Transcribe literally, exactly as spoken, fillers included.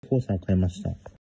黄砂を買いました。